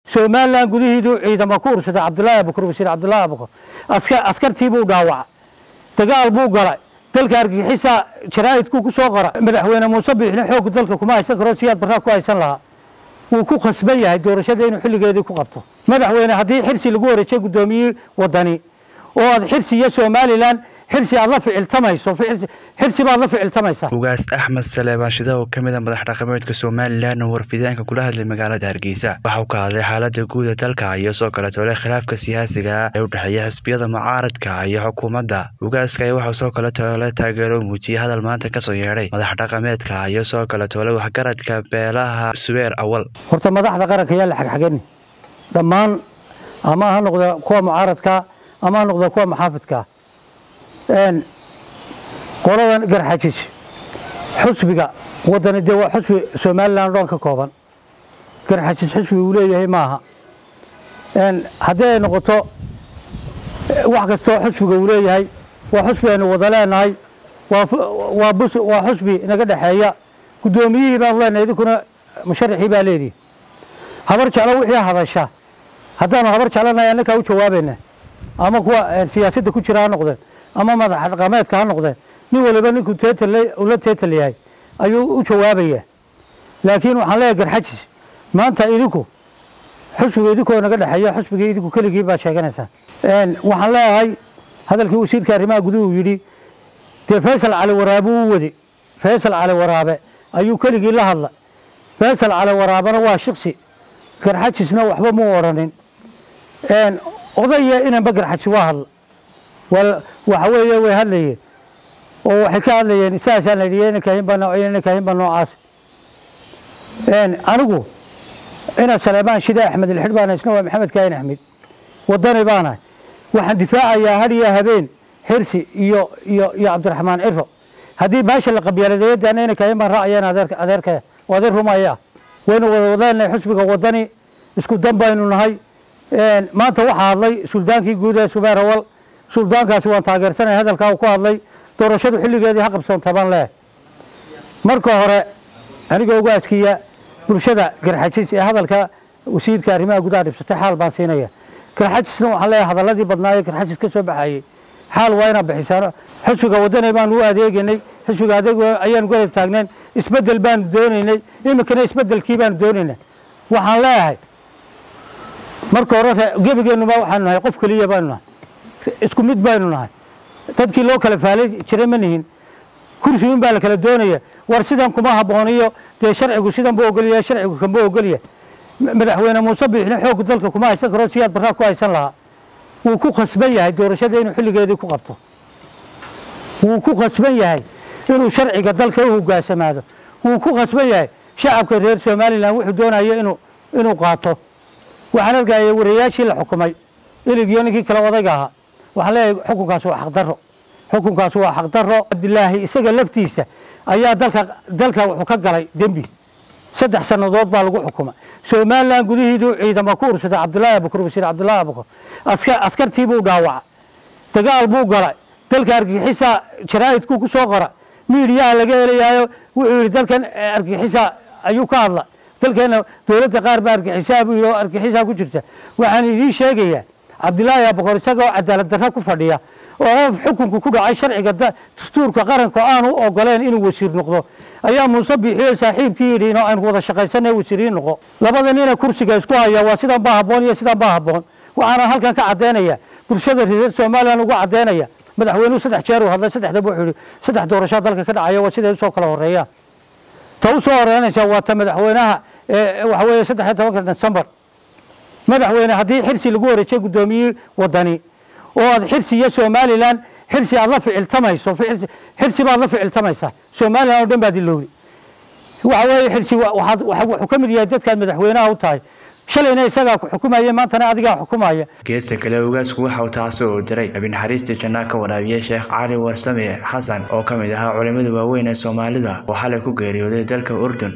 Somaliland gudihiidu ciidamo ku ursada Cabdullaahi Abukar wasiir Cabdullaahi Abukar askartii buu dhaawacay dagaal buu galay dalka argagixisa jaraa'idku ku soo qora madaxweyne Muuse Biixi xoog dalka kuma haysan karo siyaad barra ku haysan lahaa wuu ku khasban yahay doorashada inuu xilligeedii ku qabto madaxweyne haddii xirsi lagu wareejay gudoomiyey wadani oo aad xirsiga Somaliland xirsi aad la ficiltamayso xirsi baad la ficiltamaysaa ugaas Axmed Saleebaan Shida oo kamid ah madax dhaqameedka Somaliland oo warfidaanka kula hadlay magaalada Hargeysa waxa uu ka hadlay xaaladda guud ee dalka iyo soo kale tole khilaafka siyaasiga ah ee u dhaxeeya xisbiyada mucaaradka iyo xukuumadda ugaaska waxa soo kale tole taageero muujiyay hadal maanta ka soo yeeray madax dhaqameedka iyo soo kale tole waxgaradka beelaha Subeer awal horta madaxda qaranka ayaa la xagxagan dhammaan ama ha noqdo kuwa mucaaradka ama ha noqdo kuwa maxaafidka qoladan garxajis xusbiga wadani de waa xusbi Somaliland oo ka kooban garxajis xusbi uu leeyahay maaha haddii noqoto wax kasta xusbiga uu leeyahay waa xusbi aan wada leenahay waa xusbi inaga dhaxeeya gudoomiyihii baan leenahay idinkuna musharaxii baa leeyahay habar jeclo wixii hadasha haddaan habar jeclanahay annaka u jawaabayna ama kuwa siyaasadda ku jira noqdeen ama madax dhaqameedka ha noqdeen nin waliba ninku ula teetal yahay ayuu u jawaabaya laakiin waxaan leeyahay garxajis maanta idinku xusbiga idinkoo naga dhaxeeya xusbiga idinku keligii baa sheeganaysaa waxaan leeyahay hadalkii wasiirka arrimaha guduhu yidhi dee Faysal Cali Waraabe uu wadi Faysal Cali Waraabe ayuu keligii la hadlay Faysal Cali Waraabena waa shakhsi garxajisna waxba muu oranin odaya inaan garxajis waa hadla waxa weeye way hadlayeen oo waxay ka hadlayeen isaasaan leeyeen kahin baa noocaas anigu ina Saleebaan Shida Axmed Xidbaan isna waa Maxamed Kaahin Axmed wadani baana waxaan difaacayaa hadiya habeen xirsi iyo Cabdiraxmaan Ciro hadii baasha la qabyaladeeyay ina kahin baan raacayeen adeerka wadeer rumaya wayna wadaan xusbiga wadani isku dambaynu nahay maanta waxa hadlay suldaankii guud ee Subeer awal suldaankaasi waan taageersanay hadalka uu ku hadlay doorashadu xilligeedii ha qabsoonta baan leeyahay marka hore aniga ugaaskiya bulshada garxajis ee hadalka wasiirka arrimaha gudaha dhibsatay xaal baan siinaya garxajisna waxaan leeyahay hadaladii badnaayay garxajis ka soo baxayay xaal waa ina bixisaan xisbiga wadani baan u adeeganay xisbiga adeeg ayaan garab taagneen isbedel baan doonaynay imikana isbedelkii baan doonaynay waxaan leeyahay marka hore gebigeenu ma waxaan nahay qof kaliya baan nahay isku mid baynu nahay dadkii loo kala faalay jiray manihin kursiga baa la kala doonaya war sidan kuma habooniyo de sharcigu sidan buu ogoliyaa sharcigu kan buu ogoliyaa madaxweyne Muuse Biixi xoog dalka kuma haysan karo siyaad barra ku haysan lahaa wuu ku khasban yahay doorashada inuu xilligeedii ku qabto wuu ku khasban yahay inuu sharciga dalka u hoggaansamaado wuu ku khasban yahay shacabka reer Somaliland wuxuu doonayaa inuu qaato waxaan argayay wariyaashii la xukumay iligiyoonkii kala odayga ahaa waxaan leeyahay xukunkaas waa xaq darro Cabdillaahi isaga laftiisa ayaa dalka wuxuu ka galay dembi 3 sanadood baa lagu xukumay Somaliland gudihiidu ciidamo ku ursada Cabdullaahi Abukar wasiir Cabdullaahi Abukar askartii buu dhaawacay dagaal buu galay dalka argagixisa jaraa'idku ku soo qora miidiyaha laga helayo wuxuu yiri dalkan argagixisa ayuu ka hadlay dalkeena dawladda qaar baa argagixisa buu yiri argagixisa ku jirta waxaan idin sheegayaa Cabdullaahi Abukar isagoo cadaalad darro ku fadhiya oo xukunku ku dhacay sharciga dastuurka qaranka aan u ogoleen inuu wasiir noqdo ayaa Muuse Biixi saaxiibkii yiri inuu aan wada shaqaysanay wasiiriin noqo labada nin kursiga isku haya waa sidan baa haboon iyo sidan baa haboon waxaan halkan ka cadeynaya bulshada reer Somaliland ugu cadeynaya madaxweynuhu 3 jeer uu hadlay 3 wuxuu yiri 3 doorasho dalka ka dhacaya waa sidee soo kala horeeyaan taw soo horeynaysa waa ta madaxweynaha waxa weeye 13 December madaxweyne haddii xirsi lagu wareejay gudoomiyey wadani oo aad xirsiga Somaliland xirsi aad la ficiltamayso xirsi baad la ficiltamaysaa Somaliland oo dhan baad ilowday waxa weeye xirsi waxa ka mid yahay dadka madaxweynaha u tahay shalayna isaga ku xukumayay maantana adiga xukumaya geesta kale ugaasku waxa uu taasoo diray abin xariista janna ka waraabiyay Sheekh Cali Warsame Xasan oo kamid ah culimada waaweyn ee Soomaalida oo xalay ku geeriyooday dalka Urdun